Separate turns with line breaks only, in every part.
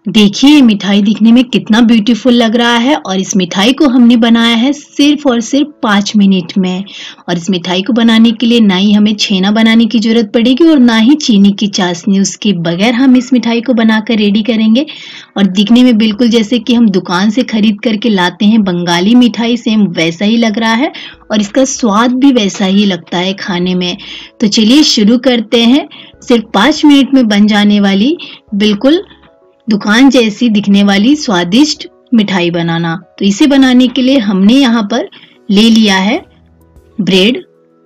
देखिए ये मिठाई दिखने में कितना ब्यूटीफुल लग रहा है और इस मिठाई को हमने बनाया है सिर्फ और सिर्फ 5 मिनट में। और इस मिठाई को बनाने के लिए ना ही हमें छेना बनाने की जरूरत पड़ेगी और ना ही चीनी की चाशनी, उसके बगैर हम इस मिठाई को बनाकर रेडी करेंगे। और दिखने में बिल्कुल जैसे कि हम दुकान से खरीद करके लाते हैं बंगाली मिठाई, सेम वैसा ही लग रहा है और इसका स्वाद भी वैसा ही लगता है खाने में। तो चलिए शुरू करते हैं सिर्फ 5 मिनट में बन जाने वाली बिल्कुल दुकान जैसी दिखने वाली स्वादिष्ट मिठाई बनाना। तो इसे बनाने के लिए हमने यहाँ पर ले लिया है ब्रेड।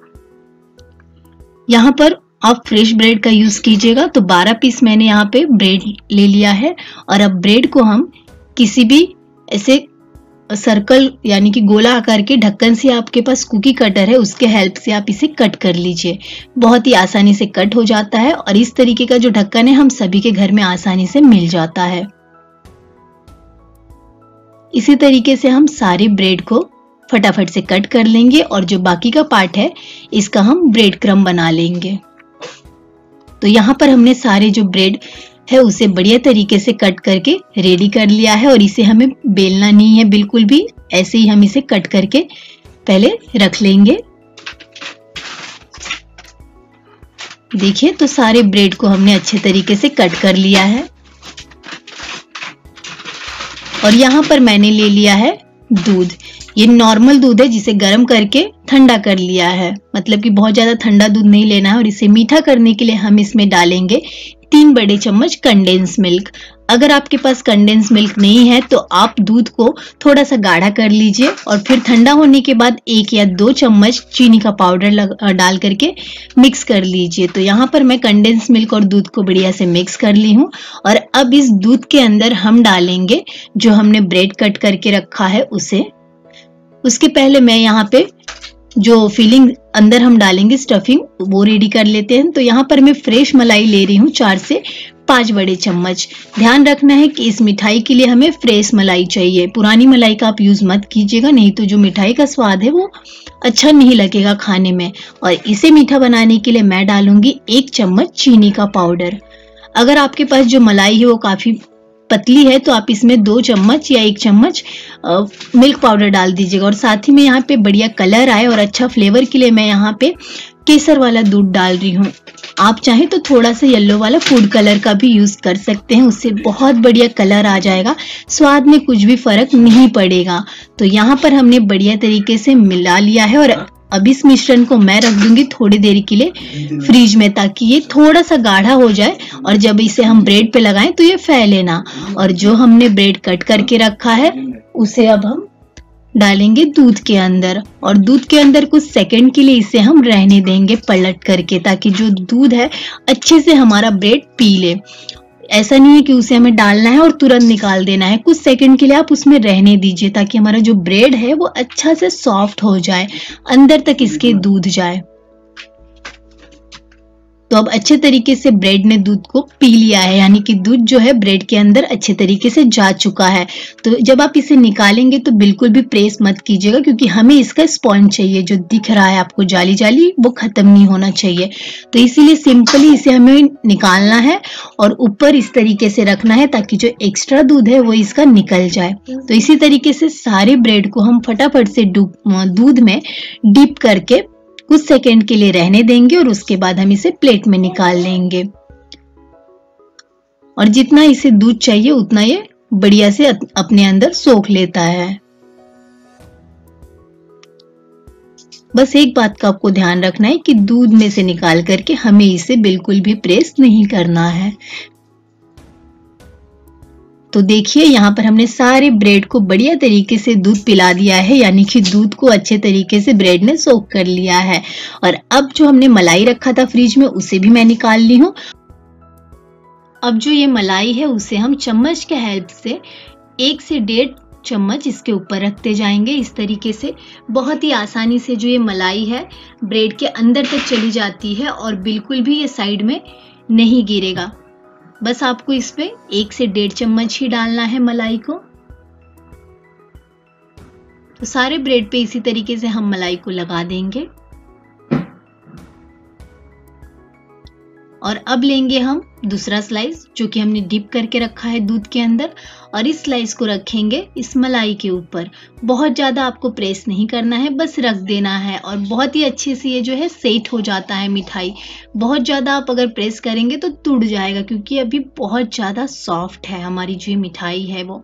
यहाँ पर आप फ्रेश ब्रेड का यूज कीजिएगा। तो 12 पीस मैंने यहाँ पे ब्रेड ले लिया है और अब ब्रेड को हम किसी भी ऐसे सर्कल यानी कि गोला आकार के ढक्कन से, आपके पास कुकी कटर है उसके हेल्प से आप इसे कट कर लीजिए। बहुत ही आसानी से कट हो जाता है और इस तरीके का जो ढक्कन है हम सभी के घर में आसानी से मिल जाता है। इसी तरीके से हम सारे ब्रेड को फटाफट से कट कर लेंगे और जो बाकी का पार्ट है इसका हम ब्रेड क्रम्ब बना लेंगे। तो यहाँ पर हमने सारे जो ब्रेड है उसे बढ़िया तरीके से कट करके रेडी कर लिया है और इसे हमें बेलना नहीं है बिल्कुल भी, ऐसे ही हम इसे कट करके पहले रख लेंगे। देखिए तो सारे ब्रेड को हमने अच्छे तरीके से कट कर लिया है और यहाँ पर मैंने ले लिया है दूध। ये नॉर्मल दूध है जिसे गर्म करके ठंडा कर लिया है, मतलब कि बहुत ज्यादा ठंडा दूध नहीं लेना है। और इसे मीठा करने के लिए हम इसमें डालेंगे 3 बड़े चम्मच कंडेंस मिल्क। अगर आपके पास कंडेंस मिल्क नहीं है तो आप दूध को थोड़ा सा गाढ़ा कर लीजिए और फिर ठंडा होने के बाद 1 या 2 चम्मच चीनी का पाउडर डाल करके मिक्स कर लीजिए। तो यहाँ पर मैं कंडेंस मिल्क और दूध को बढ़िया से मिक्स कर ली हूँ और अब इस दूध के अंदर हम डालेंगे जो हमने ब्रेड कट करके रखा है उसे। उसके पहले मैं यहाँ पे जो फिलिंग अंदर हम डालेंगे स्टफिंग वो रेडी कर लेते हैं। तो यहाँ पर मैं फ्रेश मलाई ले रही हूँ 4 से 5 बड़े चम्मच। ध्यान रखना है कि इस मिठाई के लिए हमें फ्रेश मलाई चाहिए, पुरानी मलाई का आप यूज मत कीजिएगा, नहीं तो जो मिठाई का स्वाद है वो अच्छा नहीं लगेगा खाने में। और इसे मीठा बनाने के लिए मैं डालूंगी 1 चम्मच चीनी का पाउडर। अगर आपके पास जो मलाई है वो काफी पतली है तो आप इसमें 2 चम्मच या 1 चम्मच मिल्क पाउडर डाल दीजिएगा। और साथ ही में यहाँ पे बढ़िया कलर आए और अच्छा फ्लेवर के लिए मैं यहाँ पे केसर वाला दूध डाल रही हूँ। आप चाहें तो थोड़ा सा येलो वाला फूड कलर का भी यूज कर सकते हैं, उससे बहुत बढ़िया कलर आ जाएगा, स्वाद में कुछ भी फर्क नहीं पड़ेगा। तो यहाँ पर हमने बढ़िया तरीके से मिला लिया है और अब इस मिश्रण को मैं रख दूंगी थोड़ी देर के लिए फ्रिज में ताकि ये थोड़ा सा गाढ़ा हो जाए और जब इसे हम ब्रेड पे लगाएं तो ये फैले ना। और जो हमने ब्रेड कट करके रखा है उसे अब हम डालेंगे दूध के अंदर और दूध के अंदर कुछ सेकंड के लिए इसे हम रहने देंगे पलट करके, ताकि जो दूध है अच्छे से हमारा ब्रेड पी ले। ऐसा नहीं है कि उसे हमें डालना है और तुरंत निकाल देना है, कुछ सेकंड के लिए आप उसमें रहने दीजिए ताकि हमारा जो ब्रेड है वो अच्छा से सॉफ्ट हो जाए, अंदर तक इसके दूध जाए। तो अब अच्छे तरीके से ब्रेड ने दूध को पी लिया है, यानी कि दूध जो है ब्रेड के अंदर अच्छे तरीके से जा चुका है। तो जब आप इसे निकालेंगे तो बिल्कुल भी प्रेस मत कीजिएगा क्योंकि हमें इसका स्पॉन्ज चाहिए, जो दिख रहा है आपको जाली जाली वो खत्म नहीं होना चाहिए। तो इसीलिए सिंपली इसे हमें निकालना है और ऊपर इस तरीके से रखना है ताकि जो एक्स्ट्रा दूध है वो इसका निकल जाए। तो इसी तरीके से सारे ब्रेड को हम फटाफट से दूध में डिप करके कुछ सेकंड के लिए रहने देंगे और उसके बाद हम इसे प्लेट में निकाल लेंगे। और जितना इसे दूध चाहिए उतना ये बढ़िया से अपने अंदर सोख लेता है। बस एक बात का आपको ध्यान रखना है कि दूध में से निकाल करके हमें इसे बिल्कुल भी प्रेस नहीं करना है। तो देखिए यहाँ पर हमने सारे ब्रेड को बढ़िया तरीके से दूध पिला दिया है, यानी कि दूध को अच्छे तरीके से ब्रेड ने सोख कर लिया है। और अब जो हमने मलाई रखा था फ्रिज में उसे भी मैं निकाल ली हूँ। अब जो ये मलाई है उसे हम चम्मच के हेल्प से 1 से 1.5 चम्मच इसके ऊपर रखते जाएंगे। इस तरीके से बहुत ही आसानी से जो ये मलाई है ब्रेड के अंदर तक चली जाती है और बिल्कुल भी ये साइड में नहीं गिरेगा। बस आपको इसमें 1 से 1.5 चम्मच ही डालना है मलाई को। तो सारे ब्रेड पे इसी तरीके से हम मलाई को लगा देंगे। और अब लेंगे हम दूसरा स्लाइस जो कि हमने डिप करके रखा है दूध के अंदर, और इस स्लाइस को रखेंगे इस मलाई के ऊपर। बहुत ज़्यादा आपको प्रेस नहीं करना है, बस रख देना है और बहुत ही अच्छे से ये जो है सेट हो जाता है मिठाई। बहुत ज़्यादा आप अगर प्रेस करेंगे तो टूट जाएगा, क्योंकि अभी बहुत ज़्यादा सॉफ्ट है हमारी जो मिठाई है वो।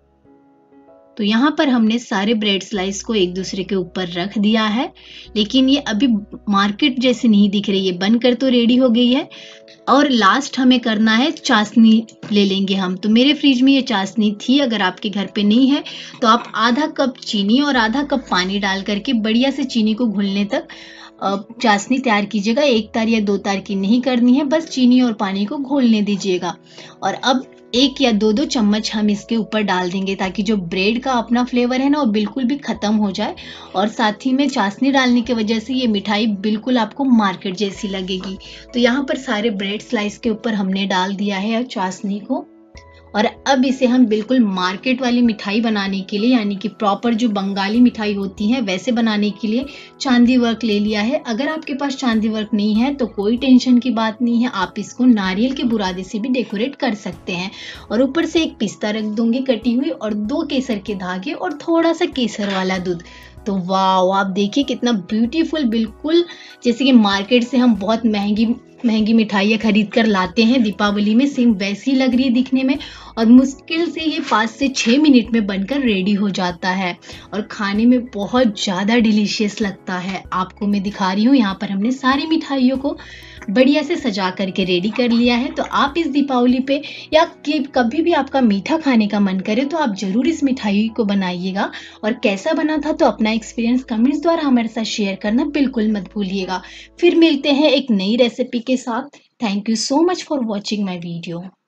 तो यहाँ पर हमने सारे ब्रेड स्लाइस को एक दूसरे के ऊपर रख दिया है, लेकिन ये अभी मार्केट जैसे नहीं दिख रही है, बनकर तो रेडी हो गई है। और लास्ट हमें करना है चाशनी ले लेंगे हम। तो मेरे फ्रिज में ये चाशनी थी, अगर आपके घर पे नहीं है तो आप आधा कप चीनी और आधा कप पानी डाल करके बढ़िया से चीनी को घुलने तक चाशनी तैयार कीजिएगा। 1 तार या 2 तार की नहीं करनी है, बस चीनी और पानी को घोलने दीजिएगा। और अब 1 या 2 चम्मच हम इसके ऊपर डाल देंगे, ताकि जो ब्रेड का अपना फ्लेवर है ना वो बिल्कुल भी खत्म हो जाए। और साथ ही में चाशनी डालने की वजह से ये मिठाई बिल्कुल आपको मार्केट जैसी लगेगी। तो यहाँ पर सारे ब्रेड स्लाइस के ऊपर हमने डाल दिया है चाशनी को, और अब इसे हम बिल्कुल मार्केट वाली मिठाई बनाने के लिए, यानी कि प्रॉपर जो बंगाली मिठाई होती है वैसे बनाने के लिए चांदी वर्क ले लिया है। अगर आपके पास चांदी वर्क नहीं है तो कोई टेंशन की बात नहीं है, आप इसको नारियल के बुरादे से भी डेकोरेट कर सकते हैं। और ऊपर से एक पिस्ता रख दूंगी कटी हुई, और 2 केसर के धागे और थोड़ा सा केसर वाला दूध। तो वाह, आप देखिए कितना ब्यूटीफुल, बिल्कुल जैसे कि मार्केट से हम बहुत महंगी मिठाइयाँ खरीद कर लाते हैं दीपावली में, सेम वैसी लग रही है दिखने में। और मुश्किल से ये 5 से 6 मिनट में बनकर रेडी हो जाता है और खाने में बहुत ज़्यादा डिलीशियस लगता है। आपको मैं दिखा रही हूँ, यहाँ पर हमने सारी मिठाइयों को बढ़िया से सजा करके रेडी कर लिया है। तो आप इस दीपावली पे या कि कभी भी आपका मीठा खाने का मन करे तो आप जरूर इस मिठाई को बनाइएगा। और कैसा बना था तो अपना एक्सपीरियंस कमेंट्स द्वारा हमारे साथ शेयर करना बिल्कुल मत भूलिएगा। फिर मिलते हैं एक नई रेसिपी के साथ। Thank you so much for watching my video.